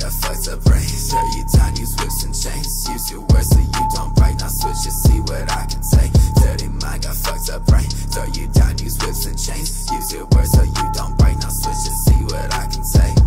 got fucked up brain. Tear you down, use whips and chains. Use your words so you don't break. Now switch and see what I can say. Dirty mind, got fucked up brain. Throw you down, use whips and chains. Use your words so you don't break. Now switch and see what I can say.